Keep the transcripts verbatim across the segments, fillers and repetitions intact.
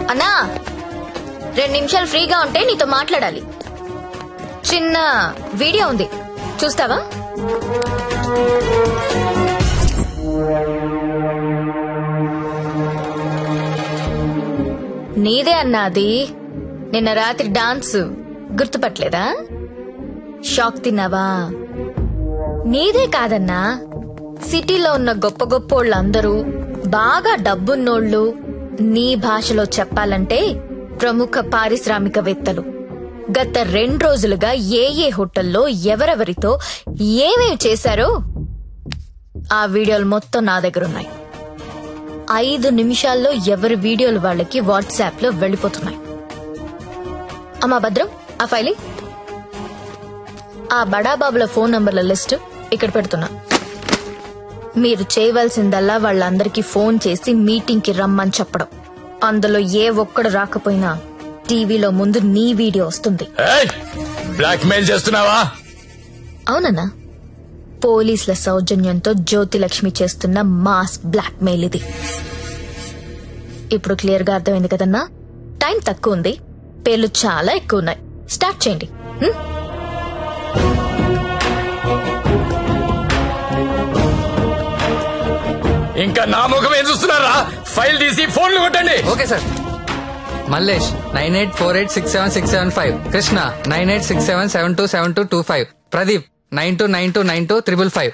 అన్నా రెండు నిమిషాలు ఫ్రీగా ఉంటే నీతో మాట్లాడాలి. చిన్న వీడియో ఉంది, చూస్తావా? నీదే అన్నా అది. నిన్న రాత్రి డాన్స్ గుర్తుపట్టలేదా? షాక్ తిన్నావా? నీదే కాదన్నా, సిటీలో ఉన్న గొప్ప గొప్పోళ్ళందరూ బాగా డబ్బున్నోళ్లు, నీ భాషలో చెప్పాలంటే ప్రముఖ పారిశ్రామికవేత్తలు గత రెండు రోజులుగా ఏ ఏ హోటల్లో ఎవరెవరితో ఏమేమి చేశారో ఆ వీడియోలు మొత్తం నా దగ్గర ఉన్నాయి. ఐదు నిమిషాల్లో ఎవరి వీడియోలు వాళ్ళకి వాట్సాప్ లో వెళ్లిపోతున్నాయి. అమ్మా భద్రం, ఆ ఫైలి ఆ బడాబాబుల ఫోన్ నంబర్ల లిస్ట్ ఇక్కడ పెడుతున్నా. మీరు చేయవలసిందల్లా వాళ్ళందరికీ ఫోన్ చేసి మీటింగ్ కి రమ్మని చెప్పడం. అందులో ఏ ఒక్కడు రాకపోయినా టీవీలో ముందు నీ వీడియో వస్తుంది. బ్లాక్ మెయిల్ చేస్తున్నావా? అవునన్నా, పోలీసుల సౌజన్యంతో జ్యోతిలక్ష్మి చేస్తున్న మాస్ బ్లాక్ మెయిల్ ఇది. ఇప్పుడు క్లియర్ గా అర్థమైంది కదన్నా? టైం తక్కువ ఉంది, పేర్లు చాలా ఎక్కువ ఉన్నాయి. స్టార్ట్ చేయండి. ఇంకా నా ముఖం ఏం చూస్తున్నారా? ఫైల్ తీసి ఫోన్లు కొట్టండి. Okay sir. Mallesh nine eight four eight six seven six seven five, Krishna nine eight six seven seven two seven two two five, Pradeep nine two nine two nine two triple five.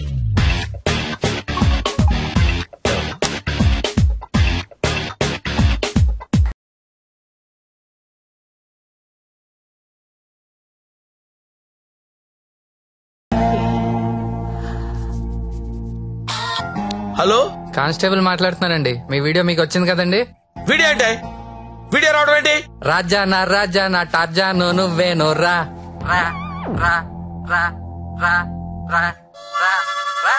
Hello, constable మాట్లాడుతున్నారండి. మీ video మీకు వచ్చింది కదండి? Video అంటే video రావడం ఏంటి? రాజా నా రాజా నా టార్జా నో నువ్వే నో రా రా రా రా రా రా రా రా.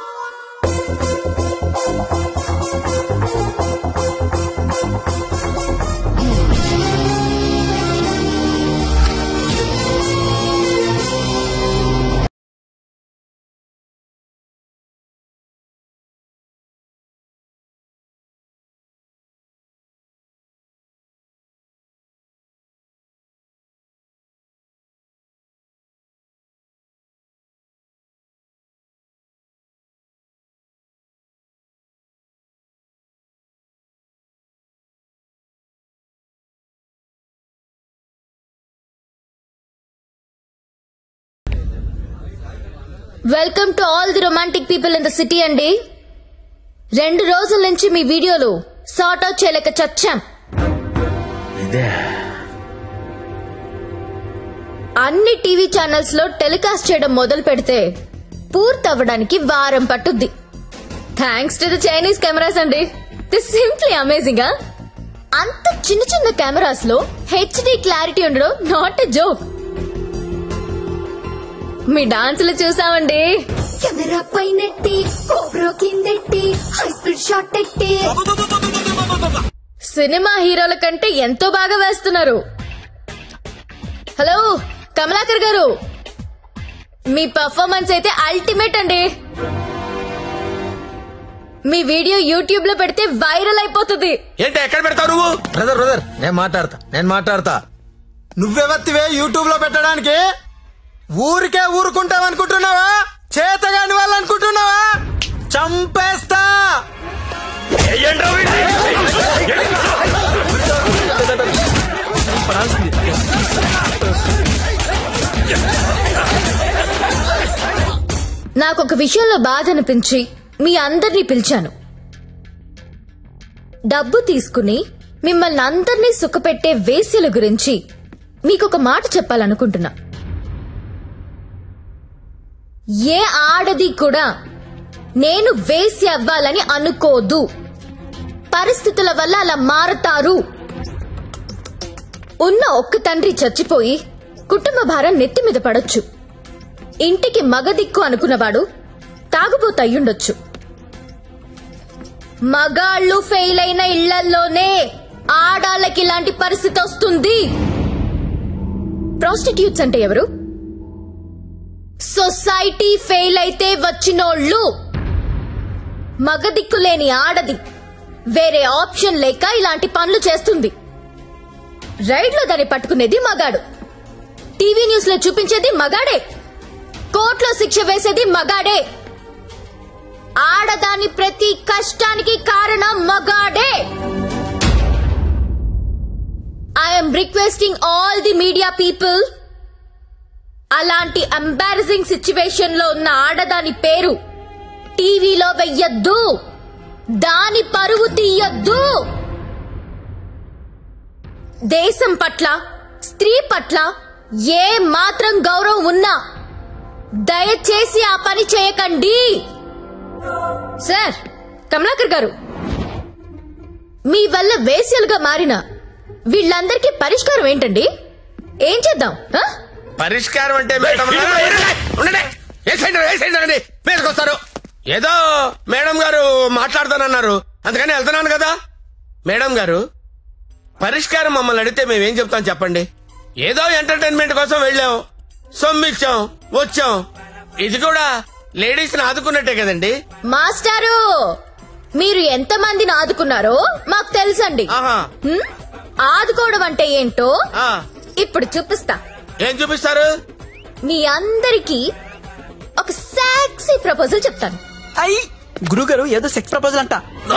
Welcome to all the romantic people in the city అండి. రెండు రోజుల నుంచి మీ వీడియోలు సార్ట్ అవుట్ చేయలేక చచ్చాం. అన్ని టీవీ ఛానల్స్ లో టెలికాస్ట్ చేయడం మొదలు పెడితే పూర్తవ్వడానికి వారం పట్టుద్ది. Thanks to the Chinese cameras అండి. This simply amazing. అంత చిన్న చిన్న కెమెరాస్ లో హెచ్డి క్లారిటీ ఉండడం నాట్ ఎ జోక్. మీ డాన్సులు చూసామండి. కెమెరా పైనెట్టి కోబ్రా కిందెట్టి హై స్పీడ్ షాట్ ఎట్టి సినిమా హీరోల కంటే ఎంతో బాగా వేస్తున్నారు. హలో కమలాకర్ గారు, మీ పర్ఫార్మెన్స్ అయితే అల్టిమేట్ అండి. మీ వీడియో యూట్యూబ్ లో పెడితే వైరల్ అయిపోతుంది. ఏంటి ఎక్కడ పెడతావు నువ్వు? బ్రదర్ బ్రదర్ నేను మాట్లాడతా నేను మాట్లాడతా నువ్వెవత్తివే యూట్యూబ్ లో పెట్టడానికి? ఊరికే ఊరుకుంటావనుకుంటున్నావా? చేతగాని వాళ్ళు అనుకుంటున్నావా? చంపేస్తా. నాకొక విషయంలో బాధ అనిపించి మీ అందరినీ పిలిచాను. డబ్బు తీసుకుని మిమ్మల్ని అందరినీ సుఖపెట్టే వేశ్యల గురించి మీకొక మాట చెప్పాలనుకుంటున్నా. ఏ ఆడది కూడా నేను వేసి అవ్వాలని అనుకోదు. పరిస్థితుల వల్ల అలా మారతారు. ఉన్న ఒక్క తండ్రి చచ్చిపోయి కుటుంబ భారం నెత్తి మీద పడొచ్చు. ఇంటికి మగదిక్కు అనుకున్నవాడు తాగుబోతయ్యుండొచ్చు. మగాళ్ళు ఫెయిల్ అయిన ఇళ్లల్లోనే ఆడాళ్ళకి ఇలాంటి పరిస్థితి వస్తుంది. ప్రాస్టిట్యూట్స్ అంటే ఎవరు? సొసైటీ ఫెయిల్ అయితే వచ్చినోళ్ళు. మగదిక్కులేని ఆడది వేరే ఆప్షన్ లేక ఇలాంటి పనులు చేస్తుంది. రైడ్ లో దాన్ని పట్టుకునేది మగాడు, టీవీ న్యూస్ లో చూపించేది మగాడే, కోర్టులో శిక్ష వేసేది మగాడే. ఆడదాని ప్రతి కష్టానికి కారణం మగాడే. I'm requesting all the media people, అలాంటి ఎంబారసింగ్ సిచ్యువేషన్ లో ఉన్న ఆడదాని పేరు టీవీలో వెయ్యొద్దు, దాని పరువు తీయొద్దు. దేశం పట్ల, స్త్రీ పట్ల ఏ మాత్రం గౌరవం ఉన్నా దయచేసి ఆ పని చేయకండి. సార్ కమలాకర్ గారు, మీ వల్ల వేశ్యలుగా మారిన వీళ్ళందరికీ పరిష్కారం ఏంటండి? ఏం చేద్దాం? ఆ? పరిష్కారం అంటే మేడం మీదకొస్తారు. ఏదో మేడం గారు మాట్లాడతానన్నారు, అందుకని వెళ్తున్నాను కదా. మేడం గారు, పరిష్కారం మమ్మల్ని అడిగితే మేమేం చెప్తాం చెప్పండి? ఏదో ఎంటర్టైన్మెంట్ కోసం వెళ్ళాం, సొమ్మిచ్చాం, వచ్చాం. ఇది కూడా లేడీస్ ని ఆదుకున్నట్టే కదండి. మాస్టారు, మీరు ఎంత మందిని ఆదుకున్నారో మాకు తెలుసండి. ఆహా. హ్మ్? ఆదుకోవడం అంటే ఏంటో ఆ. ఇప్పుడు చూపిస్తా. ఏం చూపిస్తారు? మీ అందరికి ఒక సెక్సీ ప్రపోజల్ చెప్తాను. అయ్యి గురుగారు ఏదో సెక్స్ ప్రపోజల్ అంట.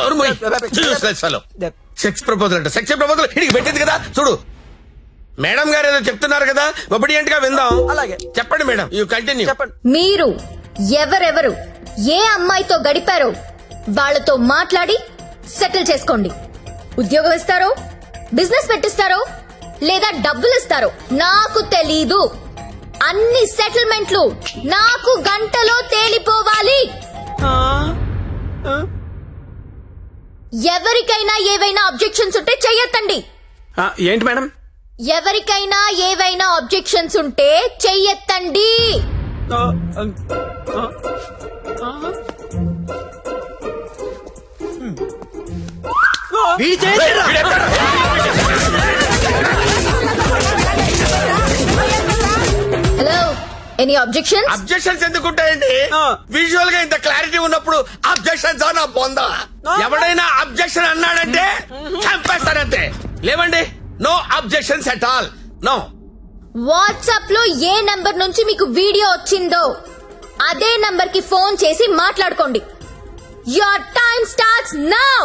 సెక్స్ ప్రపోజల్ అంట. సెక్స్ ప్రపోజల్ ఇడికి పెట్టింది కదా చూడు. మేడం గారు ఏదో చెప్తున్నారు కదా, ఒబిడియంట్ గా విందాం. అలాగే చెప్పండి మేడం, యూ కంటిన్యూ. చెప్పండి. మీరు ఎవరెవరు ఏ అమ్మాయితో గడిపారో వాళ్ళతో మాట్లాడి సెటిల్ చేసుకోండి. ఉద్యోగం ఇస్తారో, బిజినెస్ పెట్టిస్తారో, లేదా డబ్బులు ఇస్తారో నాకు తెలీదు. అన్ని సెటిల్మెంట్లు నాకు గంటలో తేలిపోవాలి. ఎవరికైనా ఏవైనా అబ్జెక్షన్స్ ఉంటే చెయ్యొద్దండి. ఏంటి మేడం? ఎవరికైనా ఏవైనా అబ్జెక్షన్స్ ఉంటే చెయ్యొద్దండి. Hello, any objections? అబ్జెక్షన్స్ ఎందుకుంటాయండి? విజువల్ గా ఇంత క్లారిటీ ఉన్నప్పుడు అబ్జెక్షన్స్ నా పొందా. ఎవడైనా అబ్జెక్షన్ అన్నాడంటే చంపేస్తానంతే. లేవండి, no objections at all, no. WhatsApp లో ఏ నంబర్ నుంచి మీకు వీడియో వచ్చిందో అదే నంబర్ కి ఫోన్ చేసి మాట్లాడుకోండి. Your time starts now.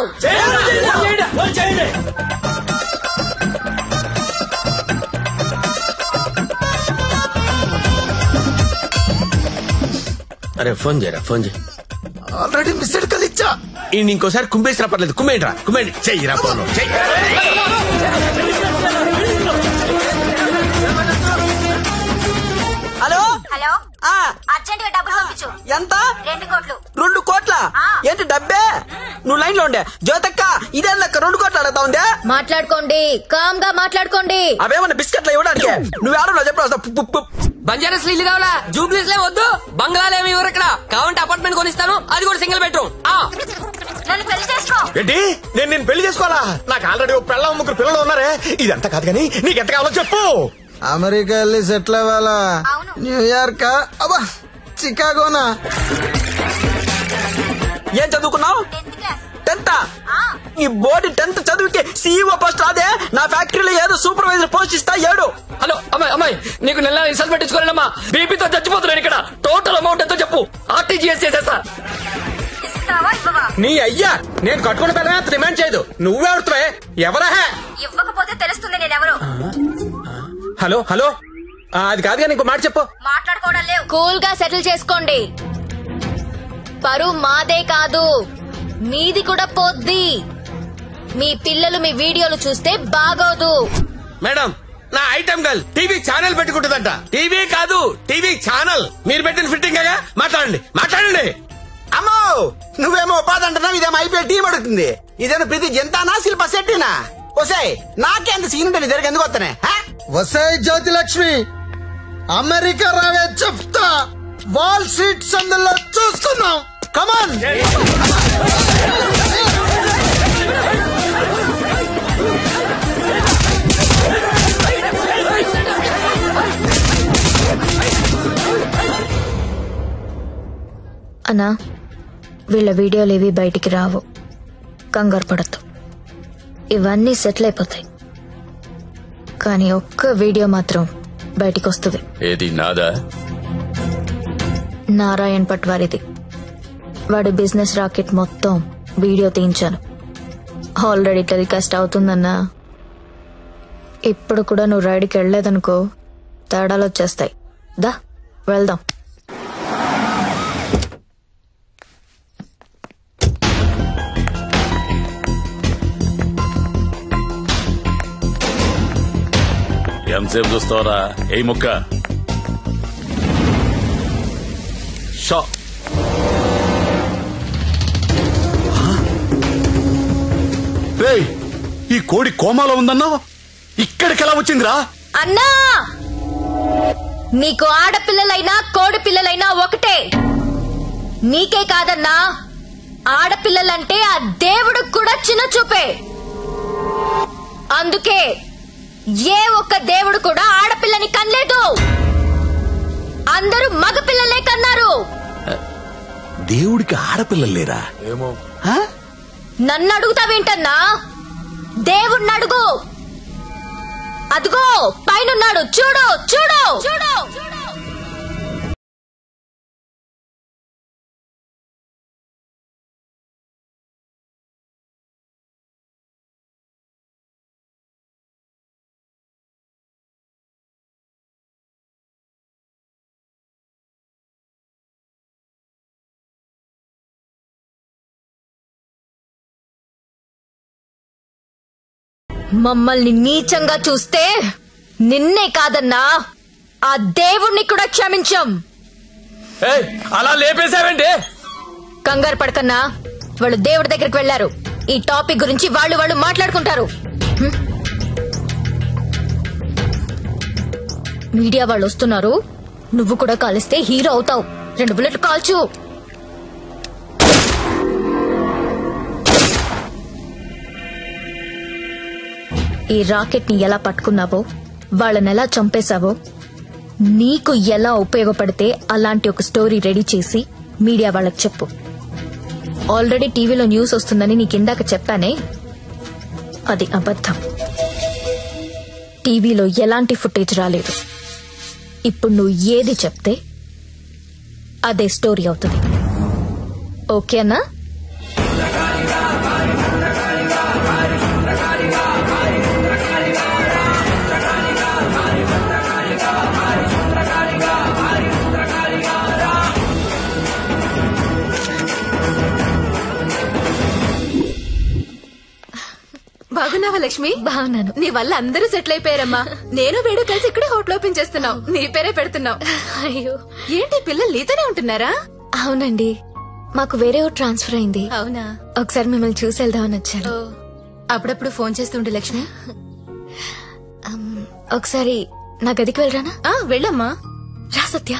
అరే ఫోన్ చేయరా, ఫోన్ చేయి. ఆల్రెడీ మిస్డ్ కాల్ ఇచ్చా. ఈ ఇంకోసారి కుమ్మేసినా పర్లేదు, కుమ్మేంట్రా, కుమ్మేండి. చెయ్యిరా ఫోన్. హలో హలో, ఆ, అర్జెంట్ గా డబ్బులు పంపించు. ఎంత? రెండు కోట్లు. రెండు కోట్ల? ఆ. ఏంటి డబ్బే? నువ్వు లైన్ లో ఉండే జ్యోతక్క, ఇదే లెక్క రెండు కోట్లు అడుగుతా ఉందే. మాట్లాడుకోండి, కామ్ గా మాట్లాడుకోండి. అవేమన్నా బిస్కెట్లు ఇవ్వడానికి? నువ్వు ఆడలో చెప్పు. బంజారాస్ ఇల్లు కావాలా? జూబ్లీస్ లే వద్దు, బంగ్లాలేమి ఎవరు ఇక్కడ కావంటే అపార్ట్మెంట్ కొనిస్తాను, అది కూడా సింగిల్ బెడ్రూమ్. నన్ను పెళ్లి చేసుకో. ఏంటి, నేను నేను పెళ్లి చేసుకోవాలా? నాకు ఆల్రెడీ ఒక పిల్ల ముగ్గురు పిల్లలు ఉన్నారే. ఇదంతా కాదు కానీ నీకెంత కావాలో చెప్పు. అమెరికా వెళ్ళి సెటిల్ అవ్వాలా? అవును. న్యూయార్క్, అబ్బా చికాగోనా? ఏం చదువుకున్నావు? Tenth class. టెన్త్? ఆ. ఈ బోర్డు టెన్త్ చదువుకి సీఈఓ పోస్ట్ రాదే? నా ఫ్యాక్టరీలో ఏదో సూపర్వైజర్ పోస్ట్ ఇస్తా ఏడు. హలో అమ్మాయి, అమ్మాయి నీకు నెల రిసల్ట్ పెట్టించుకోలేనమ్మా, బీపీతో చచ్చిపోతున్నాను ఇక్కడ. టోటల్ అమౌంట్ ఎంతో చెప్పు, ఆర్టీజీఎస్ చేసేస్తా. ఇస్తావా ఇవ్వవా? నీ అయ్యా, నేను కట్టుకున్న పిల్లమే అంత డిమాండ్ చేయదు. నువ్వెవరుతావే? ఎవరా? ఇవ్వకపోతే తెలుస్తుంది నేనెవరు. హలో హలో, అది కాదు కానీ ఇంకో మాట చెప్పు. మాట్లాడుకోవడం లేవు. కూల్ గా సెటిల్ చేసుకోండి. పరువు మాదే కాదు, మీది కూడా పోద్ది. మీ పిల్లలు మీ వీడియోలు చూస్తే బాగోదు. మేడం, నా ఐటమ్ గర్ల్ టీవీ ఛానల్ పెట్టుకుంటుందంట. టీవీ కాదు, టీవీ ఛానల్. మీరు పెట్టిన ఫిట్టింగ్ గా మాట్లాడండి, మాట్లాడండి. అమ్మో, నువ్వేమో ఉపాధి అంటున్నావు, ఇదేమో ఐపీఎల్ టీం అడుగుతుంది. ఇదేమో ప్రతి జంతానా శిల్ప శెట్టినా? వసాయ్, నాకేంత సీన్ ఉంటుంది ఇద్దరికి ఎందుకు వస్తానే? వసాయ్ జ్యోతి లక్ష్మి, అమెరికా రావే చెప్తా. వాల్ స్ట్రీట్ సందుల్లో చూసుకుందాం. కమాన్. అన్నా, వీళ్ళ వీడియోలు ఏవి బయటికి రావు. కంగారు పడద్దు, ఇవన్నీ సెటిల్ అయిపోతాయి. కానీ ఒక్క వీడియో మాత్రం బయటికి వస్తుంది. ఏది నాదా? నారాయణ్ పట్వారిది. వాడి బిజినెస్ రాకెట్ మొత్తం వీడియో తీయించాను. ఆల్రెడీ టెలికాస్ట్ అవుతుందన్నా. ఇప్పుడు కూడా నువ్వు రైడ్కి వెళ్ళలేదనుకో తేడాలు వచ్చేస్తాయి. దా వెళ్దాం. ఎంతసేపు చూస్తావరా? ఏ ముక్క షా రేయ్, ఈ కోడి కోమాలో ఉందన్నా ఇక్కడికి ఎలా వచ్చిందిరా? అన్నా, నీకు ఆడపిల్లలైనా కోడి పిల్లలైనా ఒకటే. నీకే కాదన్నా, ఆడపిల్లలంటే ఆ దేవుడు కూడా చిన్న చూపే. అందుకే ఏ ఒక్క దేవుడు కూడా ఆడపిల్లని కనలేదు. అందరూ మగపిల్లలే కన్నారు. దేవుడికి ఆడపిల్లలు లేరా? ఏమో. నన్ను అడుగుతావేంటన్నా? దేవుణ్ణి అడుగు. అదిగో పైనున్నాడు, చూడు చూడు చూడు. మమ్మల్ని నీచంగా చూస్తే నిన్నే కాదన్నా, ఆ దేవుణ్ణి కూడా క్షమించం. ఏయ్, అలా లేపేశావేంటి? కంగారు పడకన్నా, వాళ్ళు దేవుడి దగ్గరికి వెళ్లారు. ఈ టాపిక్ గురించి వాళ్ళు వాళ్ళు మాట్లాడుకుంటారు. హ్మ్. మీడియా వాళ్ళు వస్తున్నారు. నువ్వు కూడా కాలిస్తే హీరో అవుతావు. రెండు బుల్లెట్లు కాల్చు. ఈ రాకెట్ ని ఎలా పట్టుకున్నావో, వాళ్ళని ఎలా చంపేశావో, నీకు ఎలా ఉపయోగపడితే అలాంటి ఒక స్టోరీ రెడీ చేసి మీడియా వాళ్ళకి చెప్పు. ఆల్రెడీ టీవీలో న్యూస్ వస్తుందని నీకు ఇందాక చెప్పానే, అది అబద్ధం. టీవీలో ఎలాంటి ఫుటేజ్ రాలేదు. ఇప్పుడు నువ్వు ఏది చెప్తే అదే స్టోరీ అవుతుంది. ఓకేనా? బాగున్నావా లక్ష్మి? బాగున్నాను. నీ వల్ల అందరూ సెటిల్ అయిపోయారమ్మా. నేను వేడు కలిసి ఇక్కడే హోటల్ ఓపెన్ చేస్తున్నావు. నీ పేరే పెడుతున్నావు. అయ్యో, ఏంటి పిల్లలు నీతోనే ఉంటున్నారా? అవునండి, మాకు వేరే ఊరు ట్రాన్స్ఫర్ అయింది. అవునా? ఒకసారి మిమ్మల్ని చూసి వెళ్దామని వచ్చాను. అప్పుడప్పుడు ఫోన్ చేస్తుండే లక్ష్మి. ఒకసారి నా గదికి వెళ్ళరానా? ఆ వెళ్ళమ్మా. రా సత్య.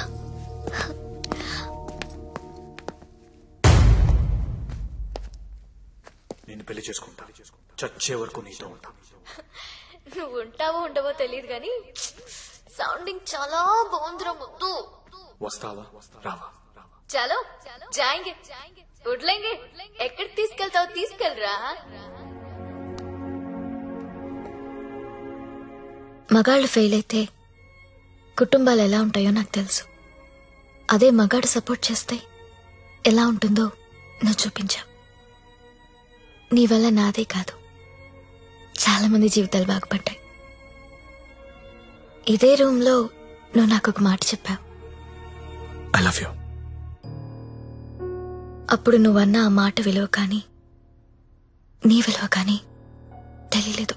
నేను పెళ్లి చేసుకుంటా, చచ్చే వరకు నీతో ఉంటా. నువ్వు ఉంటావో ఉండవో తెలియదు గాని సౌండింగ్ చాలా బాగుందిరా ముద్దు. వస్తావా రావా? చలో జాయింగే ఉడ్లేంగే. ఎక్కడికి తీసుకెళ్తావు? తీసుకెళ్ళరా. మగాళ్ళు ఫెయిల్ అయితే కుటుంబాలు ఎలా ఉంటాయో నాకు తెలుసు. అదే మగాడు సపోర్ట్ చేస్తే ఎలా ఉంటుందో నువ్వు చూపించావు. నీ వల్ల నాదే కాదు, చాలా మంది జీవితాలు బాగుపడ్డాయి. ఇదే రూమ్ లో నువ్వు నాకు ఒక మాట చెప్పావు. I love you. అప్పుడు నువ్వన్న ఆ మాట విలువ కానీ నీ విలువ కానీ తెలియలేదు.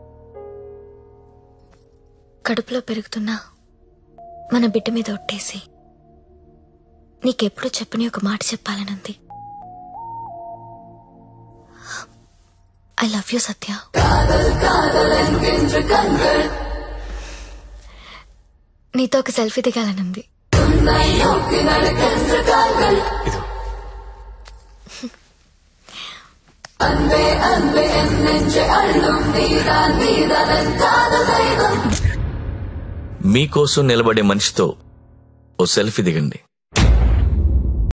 కడుపులో పెరుగుతున్నా మన బిడ్డ మీద ఒట్టేసి నీకెప్పుడు చెప్పని ఒక మాట చెప్పాలనుంది. I love you Satya. నీతో ఒక సెల్ఫీ దిగాలనుంది. మీకోసం నిలబడే మనిషితో ఓ సెల్ఫీ దిగండి.